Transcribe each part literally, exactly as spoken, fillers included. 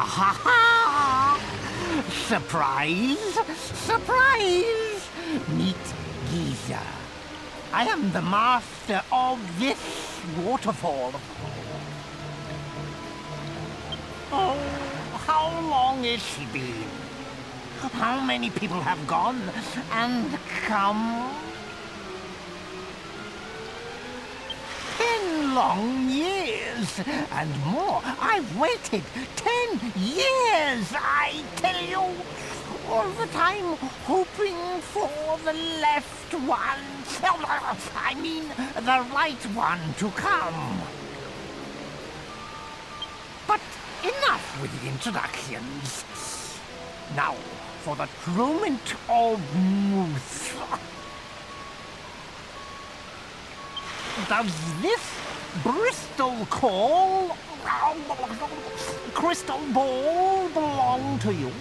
ha ha! Surprise! Surprise! Meet Giza. I am the master of this waterfall. Oh, how long has she been? How many people have gone and come? Ten long years and more. I've waited ten years, I tell you. All the time hoping for the left one. I mean, the right one to come. But enough with the introductions. Now, for the moment of truth. Does this Bristol call, crystal ball, belong to you?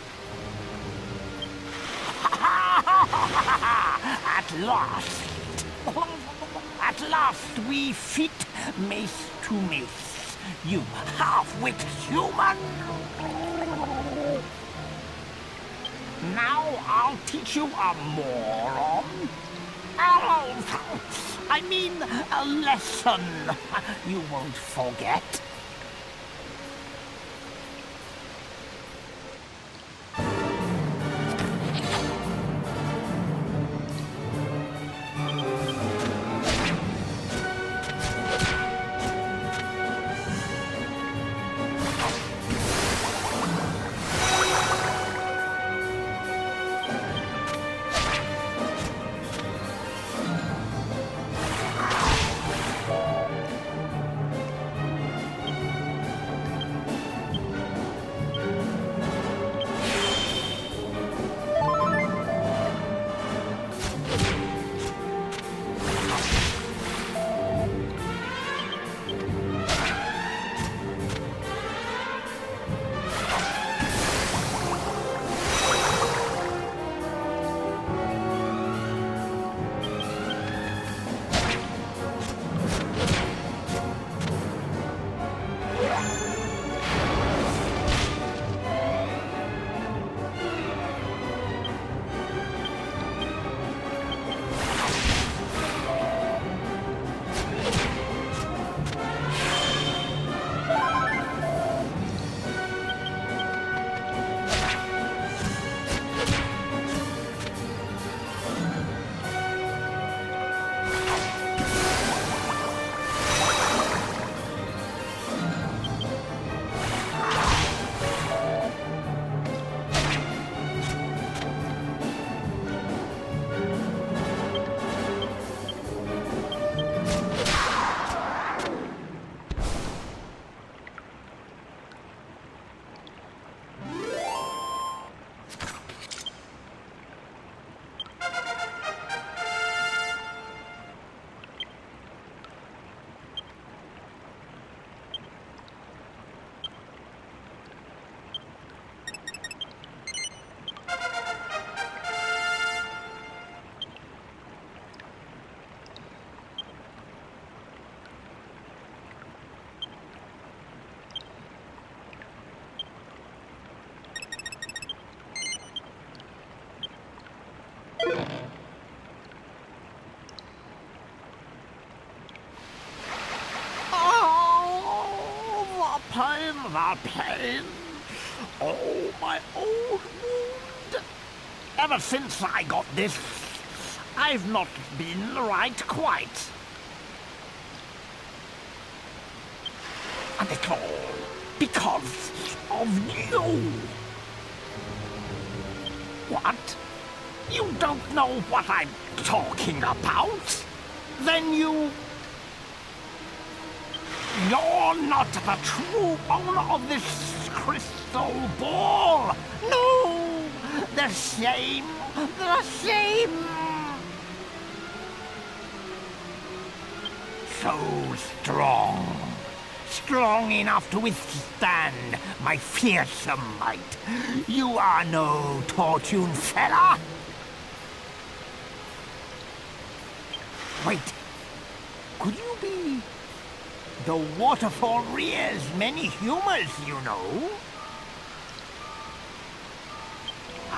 At last, at last we fit mace to mace, you half-wit human. Now I'll teach you a moron. I mean, a lesson you won't forget. pain, the pain. Oh, my old wound. Ever since I got this, I've not been right quite. And it's all because of you. What? You don't know what I'm talking about? Then you... You're not the true owner of this crystal ball! No! The same! The same! So strong. Strong enough to withstand my fearsome might. You are no Tortune fella! Wait. Could you be... The waterfall rears many humors, you know.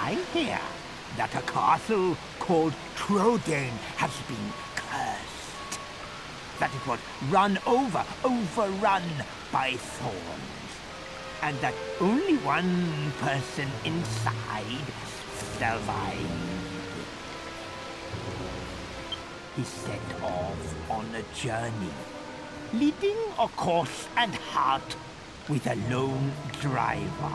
I hear that a castle called Trodain has been cursed. That it was run over, overrun by thorns. And that only one person inside survived. He set off on a journey, leading a horse and cart with a lone driver.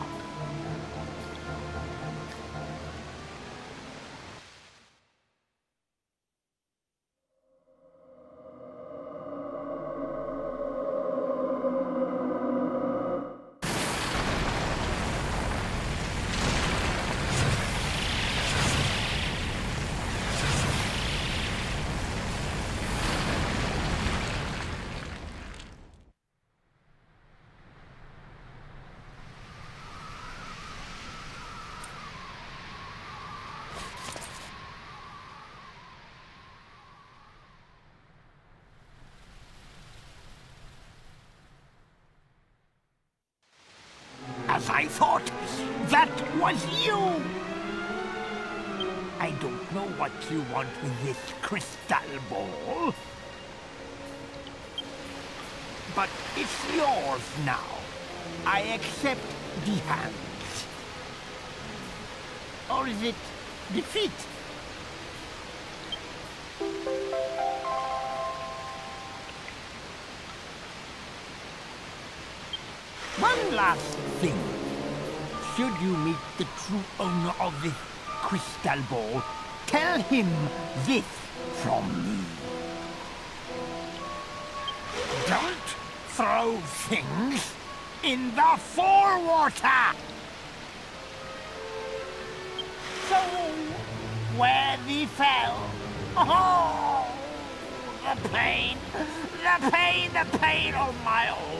As I thought, that was you! I don't know what you want with this crystal ball, but it's yours now. I accept defense. Or is it defeat? One last thing. Should you meet the true owner of this crystal ball, tell him this from me. Don't throw things in the forewater! So, where thee fell. Oh, the pain, the pain, the pain of my own.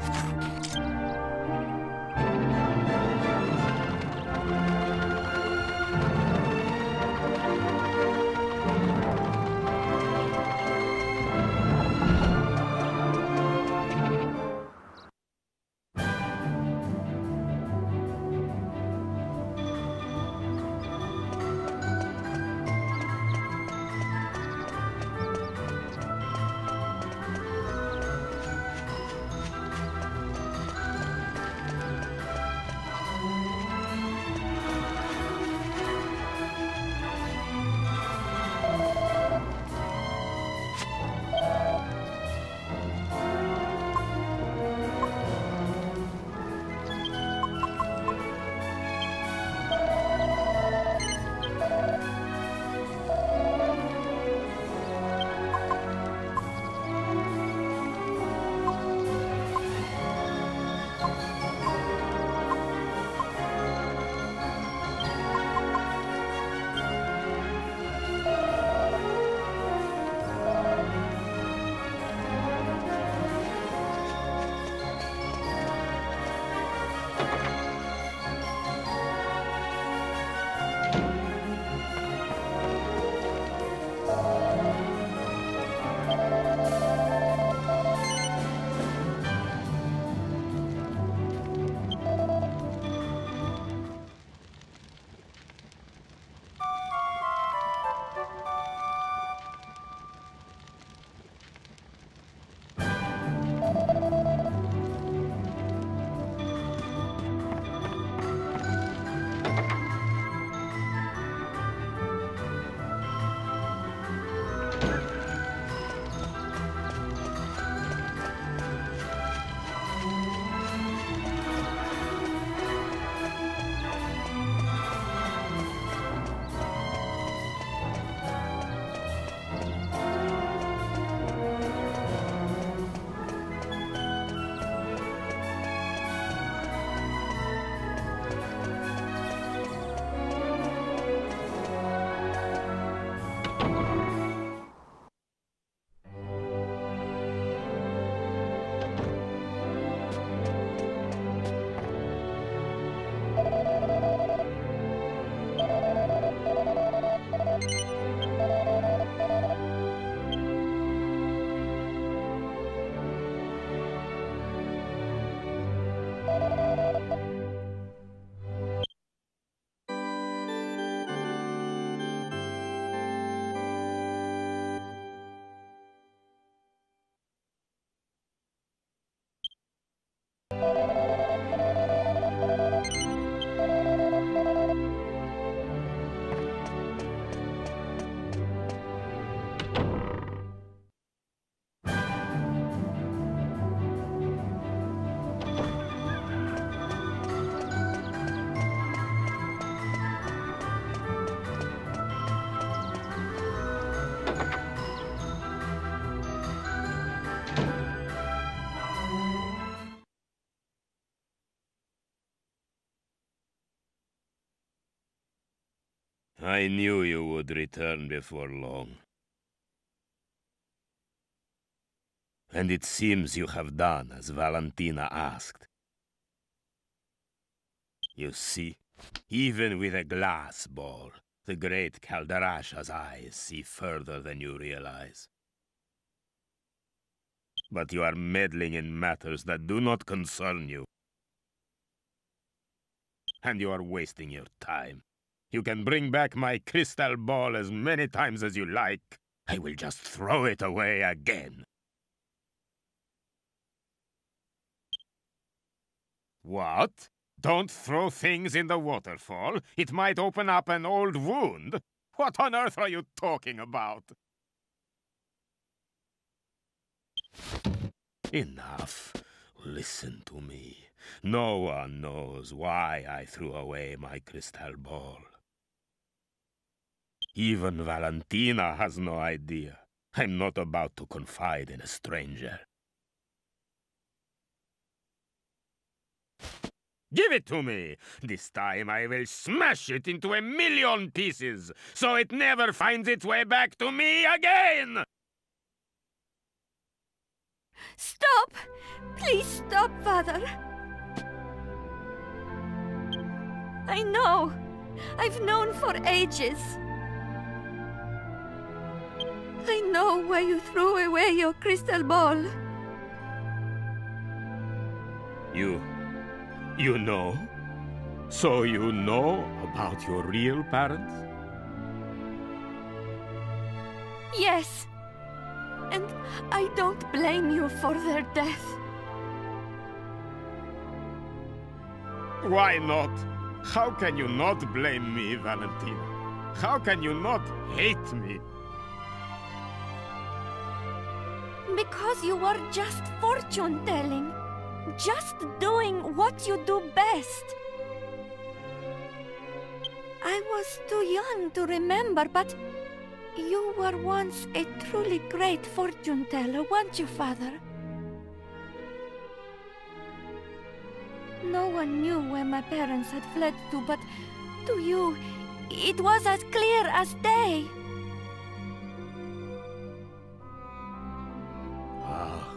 I knew you would return before long. And it seems you have done as Valentina asked. You see, even with a glass ball, the great Calderasha's eyes see further than you realize. But you are meddling in matters that do not concern you. And you are wasting your time. You can bring back my crystal ball as many times as you like. I will just throw it away again. What? Don't throw things in the waterfall. It might open up an old wound. What on earth are you talking about? Enough. Listen to me. No one knows why I threw away my crystal ball. Even Valentina has no idea. I'm not about to confide in a stranger. Give it to me! This time I will smash it into a million pieces, so it never finds its way back to me again! Stop! Please stop, Father. I know. I've known for ages. I know why you threw away your crystal ball. You... you know? So you know about your real parents? Yes. And I don't blame you for their death. Why not? How can you not blame me, Valentina? How can you not hate me? Because you were just fortune-telling. Just doing what you do best. I was too young to remember, but you were once a truly great fortune-teller, weren't you, Father? No one knew where my parents had fled to, but to you, it was as clear as day. Ah.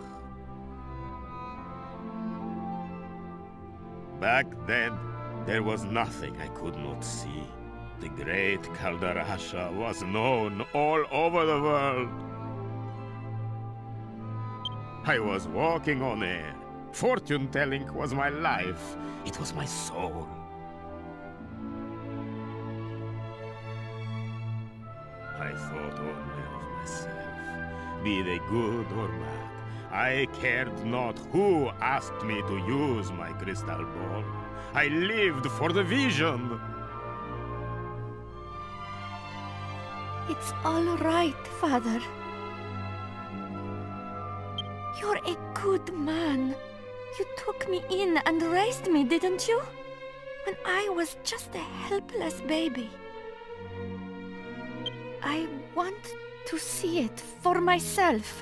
Back then, there was nothing I could not see. The great Calderasha was known all over the world. I was walking on air. Fortune-telling was my life. It was my soul. I thought only of myself, be they good or bad. I cared not who asked me to use my crystal ball. I lived for the vision. It's all right, Father. You're a good man. You took me in and raised me, didn't you? When I was just a helpless baby. I want to see it for myself.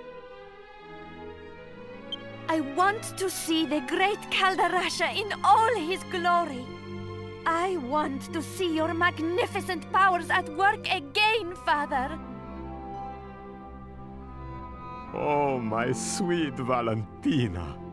I want to see the great Calderasha in all his glory. I want to see your magnificent powers at work again, Father. Oh, my sweet Valentina.